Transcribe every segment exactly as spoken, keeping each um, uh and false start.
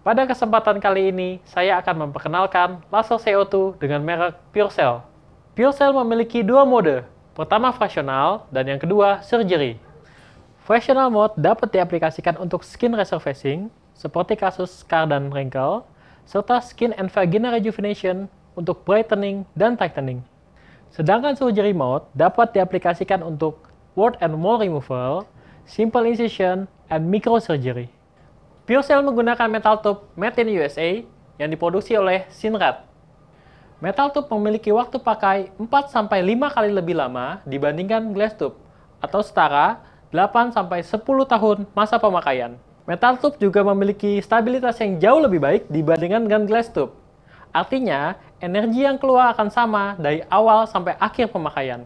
Pada kesempatan kali ini, saya akan memperkenalkan laser C O dua dengan merek PureCell. PureCell memiliki dua mode, pertama fractional dan yang kedua surgery. Fractional mode dapat diaplikasikan untuk skin resurfacing, seperti kasus scar dan wrinkle, serta skin and vagina rejuvenation untuk brightening dan tightening. Sedangkan surgery mode dapat diaplikasikan untuk wart and mole removal, simple incision, and microsurgery. PureCell menggunakan metal tube made in U S A yang diproduksi oleh Synrad. Metal tube memiliki waktu pakai empat sampai lima kali lebih lama dibandingkan glass tube, atau setara delapan sampai sepuluh tahun masa pemakaian. Metal tube juga memiliki stabilitas yang jauh lebih baik dibandingkan dengan glass tube. Artinya, energi yang keluar akan sama dari awal sampai akhir pemakaian.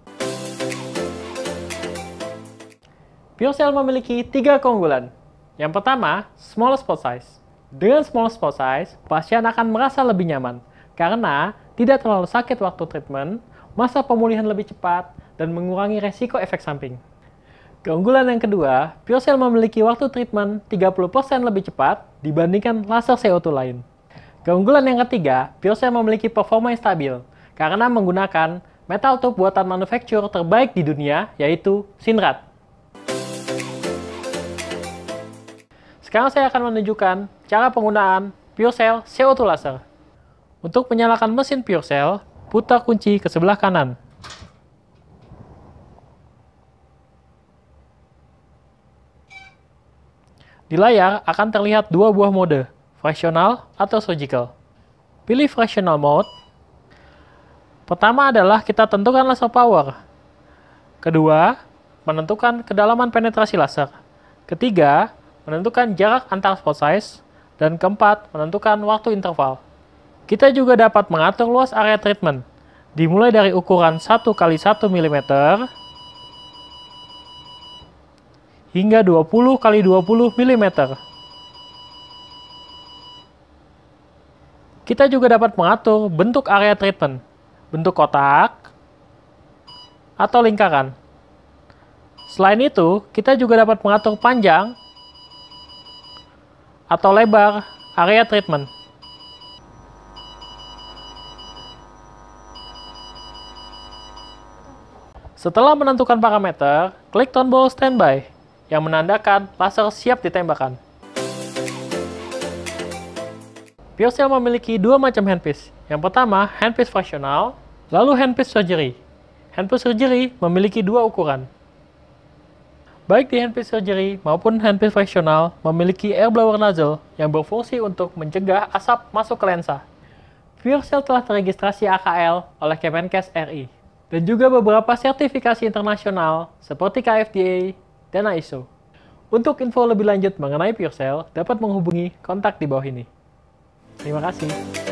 PureCell memiliki tiga keunggulan. Yang pertama, small spot size. Dengan small spot size, pasien akan merasa lebih nyaman karena tidak terlalu sakit waktu treatment, masa pemulihan lebih cepat, dan mengurangi resiko efek samping. Keunggulan yang kedua, PureCell memiliki waktu treatment tiga puluh persen lebih cepat dibandingkan laser C O dua lain. Keunggulan yang ketiga, PureCell memiliki performa yang stabil karena menggunakan metal tube buatan manufaktur terbaik di dunia, yaitu Synrad. Sekarang saya akan menunjukkan cara penggunaan PureCell C O dua laser. Untuk menyalakan mesin PureCell, putar kunci ke sebelah kanan. Di layar akan terlihat dua buah mode, fractional atau surgical. Pilih fractional mode. Pertama adalah kita tentukan laser power. Kedua, menentukan kedalaman penetrasi laser. Ketiga, menentukan jarak antar spot size, dan keempat, menentukan waktu interval. Kita juga dapat mengatur luas area treatment, dimulai dari ukuran satu kali satu milimeter hingga dua puluh kali dua puluh milimeter. Kita juga dapat mengatur bentuk area treatment, bentuk kotak atau lingkaran. Selain itu, kita juga dapat mengatur panjang atau lebar area treatment. Setelah menentukan parameter, klik tombol standby yang menandakan laser siap ditembakkan. PureCell memiliki dua macam handpiece. Yang pertama, handpiece fractional, lalu handpiece surgery. Handpiece surgery memiliki dua ukuran. Baik di handpiece surgery maupun handpiece fractional memiliki air blower nozzle yang berfungsi untuk mencegah asap masuk ke lensa. PureCell telah teregistrasi A K L oleh Kemenkes R I dan juga beberapa sertifikasi internasional seperti K F D A dan I S O. Untuk info lebih lanjut mengenai PureCell dapat menghubungi kontak di bawah ini. Terima kasih.